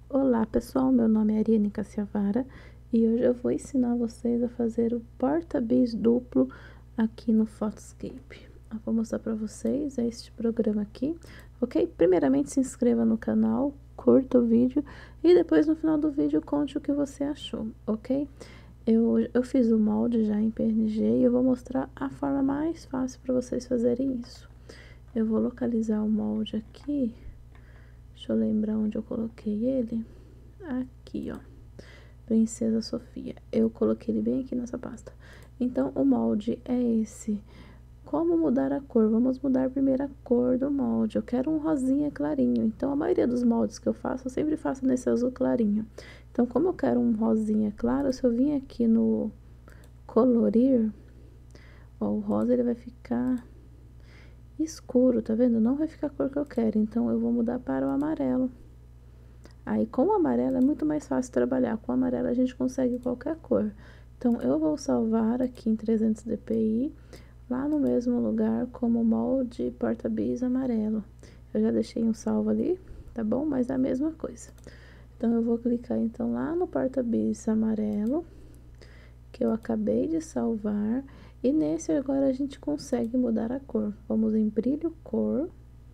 Olá pessoal, meu nome é Ariane Cassiavara e hoje eu vou ensinar vocês a fazer o porta-bis duplo aqui no Photoscape. Eu vou mostrar para vocês este programa aqui, ok? Primeiramente se inscreva no canal, curta o vídeo e depois no final do vídeo conte o que você achou, ok? Eu fiz o molde já em PNG e eu vou mostrar a forma mais fácil para vocês fazerem isso. Eu vou localizar o molde aqui. Deixa eu lembrar onde eu coloquei ele. Aqui, ó. Princesa Sofia. Eu coloquei ele bem aqui nessa pasta. Então, o molde é esse. Como mudar a cor? Vamos mudar primeiro a cor do molde. Eu quero um rosinha clarinho. Então, a maioria dos moldes que eu sempre faço nesse azul clarinho. Então, como eu quero um rosinha claro, se eu vir aqui no colorir, ó, o rosa ele vai ficar escuro, tá vendo? Não vai ficar a cor que eu quero. Então, eu vou mudar para o amarelo. Aí, com o amarelo é muito mais fácil trabalhar. Com o amarelo a gente consegue qualquer cor. Então, eu vou salvar aqui em 300 dpi, lá no mesmo lugar, como molde porta-bis amarelo. Eu já deixei um salvo ali, tá bom? Mas é a mesma coisa. Então, eu vou clicar, então, lá no porta-bis amarelo, que eu acabei de salvar. E nesse agora a gente consegue mudar a cor. Vamos em brilho cor.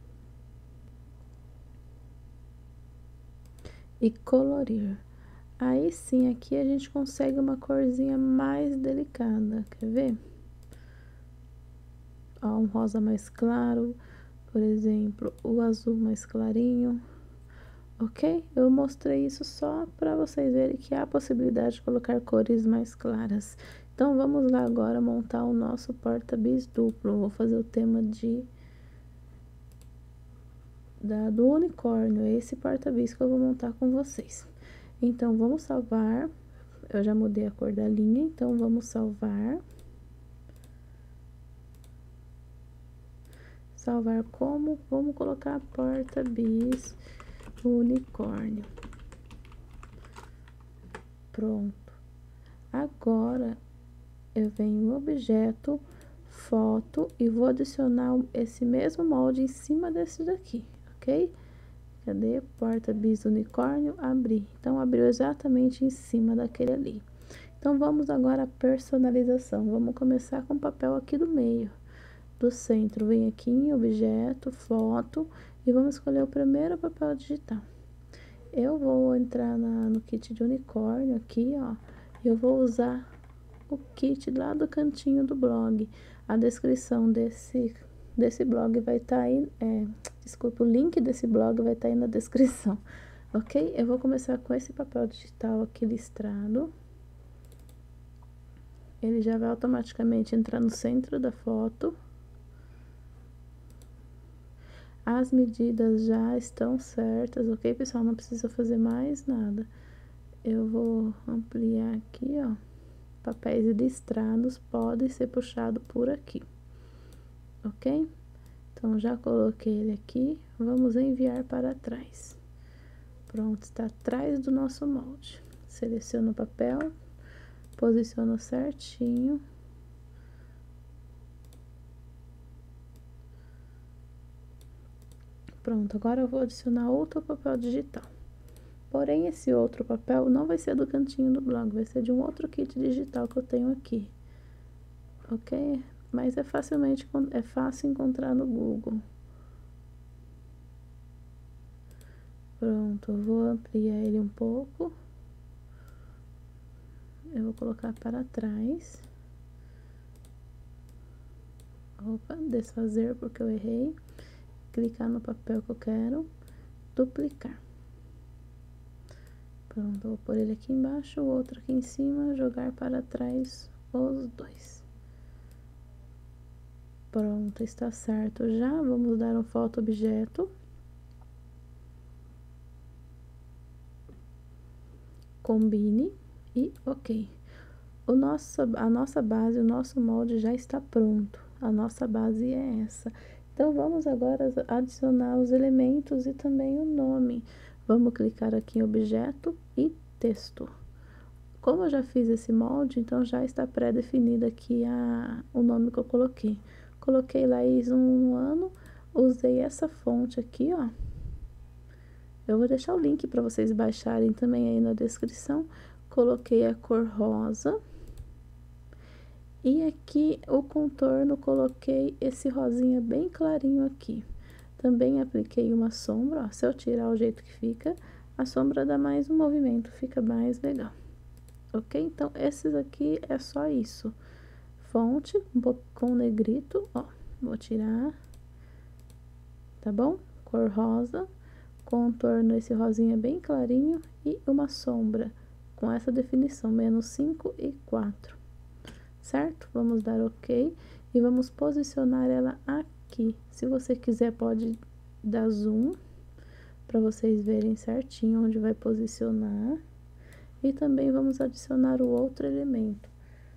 E colorir. Aí sim, aqui a gente consegue uma corzinha mais delicada, quer ver? Ó, um rosa mais claro, por exemplo, o azul mais clarinho, ok? Eu mostrei isso só para vocês verem que há a possibilidade de colocar cores mais claras. Então, vamos lá agora montar o nosso porta-bis duplo. Vou fazer o tema do unicórnio, é esse porta-bis que eu vou montar com vocês. Então, vamos salvar. Eu já mudei a cor da linha, então vamos salvar. Salvar como? Vamos colocar porta-bis unicórnio. Pronto. Agora, eu venho no objeto, foto, e vou adicionar esse mesmo molde em cima desse daqui, ok? Cadê? Porta-bis unicórnio, abrir. Então, abriu exatamente em cima daquele ali. Então, vamos agora à personalização. Vamos começar com o papel aqui do meio. Do centro, vem aqui em objeto, foto, e vamos escolher o primeiro papel digital. Eu vou entrar no kit de unicórnio aqui, ó, eu vou usar o kit lá do cantinho do blog. A descrição desse blog vai estar aí, desculpa, o link desse blog vai estar aí na descrição, ok? Eu vou começar com esse papel digital aqui listrado. Ele já vai automaticamente entrar no centro da foto. As medidas já estão certas, ok, pessoal? Não precisa fazer mais nada. Eu vou ampliar aqui, ó. Papéis listrados podem ser puxados por aqui, ok? Então, já coloquei ele aqui. Vamos enviar para trás. Pronto, está atrás do nosso molde. Seleciono o papel, posiciono certinho. Pronto, agora eu vou adicionar outro papel digital. Porém, esse outro papel não vai ser do cantinho do blog, vai ser de um outro kit digital que eu tenho aqui, ok? Mas é fácil encontrar no Google. Pronto, eu vou ampliar ele um pouco. Eu vou colocar para trás. Opa, desfazer porque eu errei. Clicar no papel que eu quero, duplicar. Pronto, vou pôr ele aqui embaixo, o outro aqui em cima, jogar para trás os dois. Pronto, está certo já. Vamos dar um foto objeto. Combine e ok. A nossa base, o nosso molde já está pronto. A nossa base é essa. Então, vamos agora adicionar os elementos e também o nome. Vamos clicar aqui em objeto e texto. Como eu já fiz esse molde, então já está pré-definido aqui o nome que eu coloquei. Coloquei Laís 1 ano, usei essa fonte aqui, ó. Eu vou deixar o link para vocês baixarem também aí na descrição. Coloquei a cor rosa. E aqui o contorno, coloquei esse rosinha bem clarinho aqui. Também apliquei uma sombra, ó, se eu tirar o jeito que fica, a sombra dá mais um movimento, fica mais legal. Ok? Então, esses aqui é só isso. Fonte, um pouco com negrito, ó, vou tirar, tá bom? Cor rosa, contorno esse rosinha bem clarinho e uma sombra com essa definição, -5 e 4. Certo? Vamos dar ok e vamos posicionar ela aqui. Se você quiser, pode dar zoom para vocês verem certinho onde vai posicionar. E também vamos adicionar o outro elemento.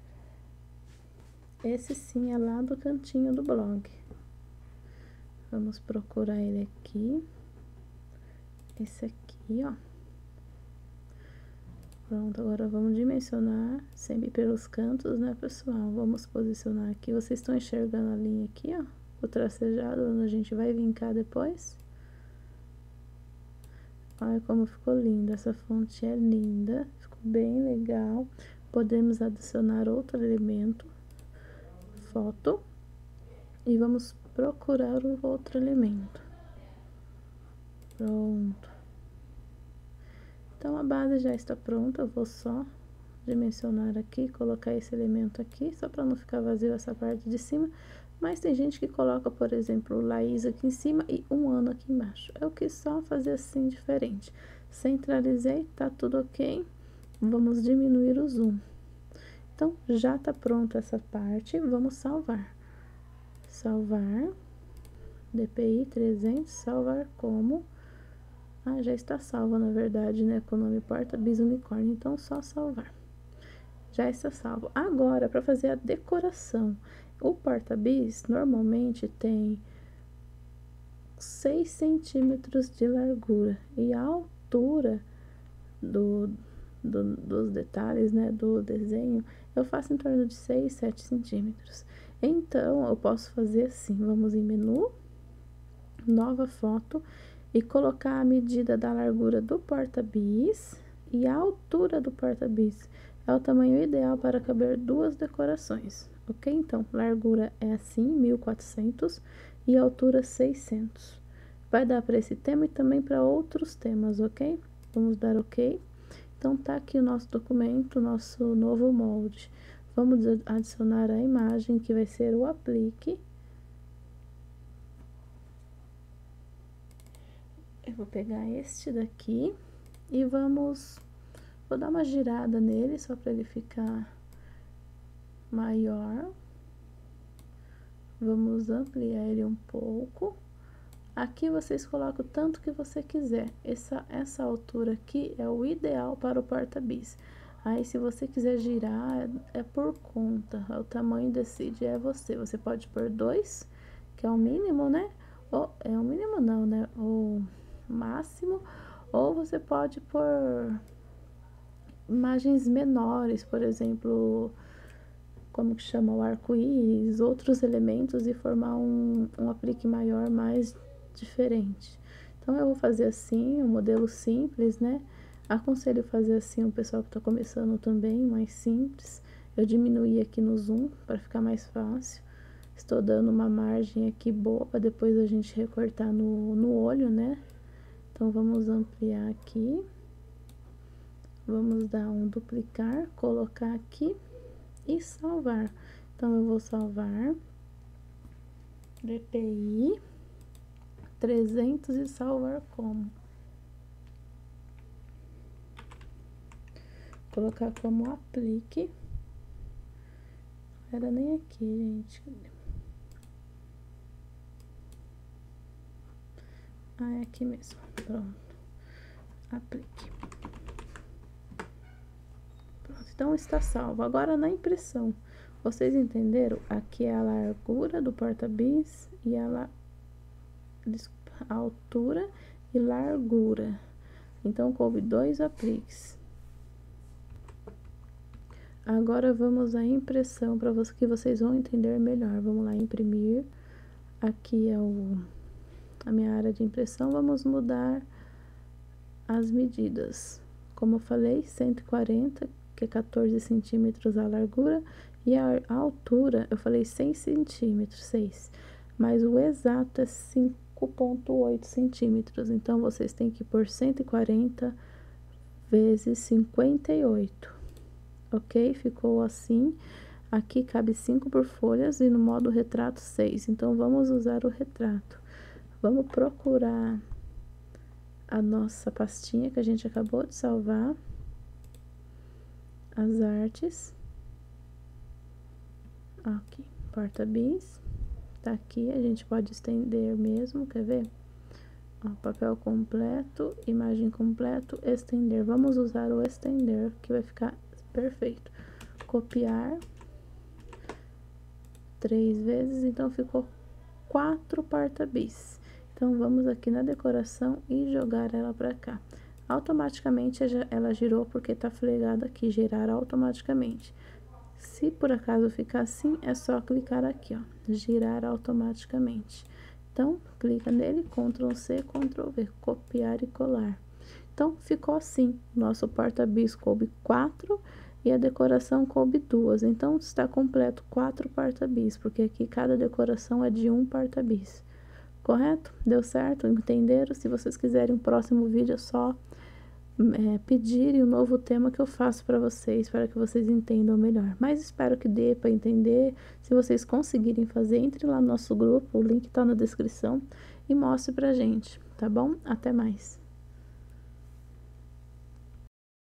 Esse sim é lá do cantinho do blog. Vamos procurar ele aqui. Esse aqui, ó. Pronto, agora vamos dimensionar sempre pelos cantos, né, pessoal? Vamos posicionar aqui. Vocês estão enxergando a linha aqui, ó? O tracejado, onde a gente vai vincar depois. Olha como ficou linda. Essa fonte é linda. Ficou bem legal. Podemos adicionar outro elemento. Foto. E vamos procurar o outro elemento. Pronto. Então, a base já está pronta, eu vou só dimensionar aqui, colocar esse elemento aqui, só para não ficar vazio essa parte de cima. Mas tem gente que coloca, por exemplo, Laís aqui em cima e um ano aqui embaixo. Eu quis só fazer assim, diferente. Centralizei, tá tudo ok. Vamos diminuir o zoom. Então, já tá pronta essa parte, vamos salvar. Salvar, DPI 300, salvar como... Ah, já está salva, na verdade, né? Com o nome Porta Bis Unicórnio. Então, só salvar. Já está salvo. Agora, para fazer a decoração. O Porta Bis, normalmente, tem 6 centímetros de largura. E a altura dos detalhes, né? Do desenho, eu faço em torno de 6, 7 centímetros. Então, eu posso fazer assim. Vamos em menu, nova foto... E colocar a medida da largura do porta-bis e a altura do porta-bis. É o tamanho ideal para caber duas decorações, ok? Então, largura é assim, 1400 e altura 600. Vai dar para esse tema e também para outros temas, ok? Vamos dar ok. Então, tá aqui o nosso documento, nosso novo molde. Vamos adicionar a imagem, que vai ser o aplique. Eu vou pegar este daqui e vou dar uma girada nele, só para ele ficar maior. Vamos ampliar ele um pouco. Aqui vocês colocam o tanto que você quiser. Essa altura aqui é o ideal para o porta-bis. Aí, se você quiser girar, é por conta. O tamanho decide, é você. Você pode pôr 2, que é o mínimo, né? Ou, é o mínimo não, né? O máximo, ou você pode pôr imagens menores, por exemplo, como que chama, o arco-íris, outros elementos e formar um aplique maior, mais diferente. Então, eu vou fazer assim, um modelo simples, né? Aconselho fazer assim o pessoal que tá começando também, mais simples. Eu diminuí aqui no zoom para ficar mais fácil. Estou dando uma margem aqui boa para depois a gente recortar no olho, né? Então, vamos ampliar aqui. Vamos dar um duplicar, colocar aqui e salvar. Então, eu vou salvar. DPI 300 e salvar como? Colocar como aplique. Não era nem aqui, gente. Ah, é aqui mesmo. Pronto. Aplique. Pronto, então está salvo. Agora na impressão. Vocês entenderam? Aqui é a largura do porta-bis e a altura e largura. Então, coube 2 apliques. Agora, vamos à impressão, para que vocês vão entender melhor. Vamos lá, imprimir. Aqui é a minha área de impressão. Vamos mudar as medidas. Como eu falei, 140, que é 14 centímetros a largura, e a altura, eu falei 6 centímetros, 6, mas o exato é 5,8 centímetros. Então, vocês têm que pôr 140 vezes 58, ok? Ficou assim. Aqui cabe 5 por folhas e no modo retrato 6. Então, vamos usar o retrato. Vamos procurar a nossa pastinha que a gente acabou de salvar. As artes. Aqui, porta-bis. Tá aqui, a gente pode estender mesmo, quer ver? Ó, papel completo, imagem completo, estender. Vamos usar o estender, que vai ficar perfeito. Copiar 3 vezes, então ficou 4 porta-bis. Então, vamos aqui na decoração e jogar ela pra cá. Automaticamente, ela girou porque tá flegada aqui, girar automaticamente. Se por acaso ficar assim, é só clicar aqui, ó, girar automaticamente. Então, clica nele, Ctrl C, Ctrl V, copiar e colar. Então, ficou assim. Nosso porta-bis coube 4 e a decoração coube 2. Então, está completo 4 porta-bis, porque aqui cada decoração é de um porta-bis. Correto? Deu certo? Entenderam? Se vocês quiserem o próximo vídeo, é só pedirem o novo tema que eu faço para vocês entendam melhor. Mas espero que dê para entender. Se vocês conseguirem fazer, entre lá no nosso grupo, o link tá na descrição e mostre pra gente, tá bom? Até mais!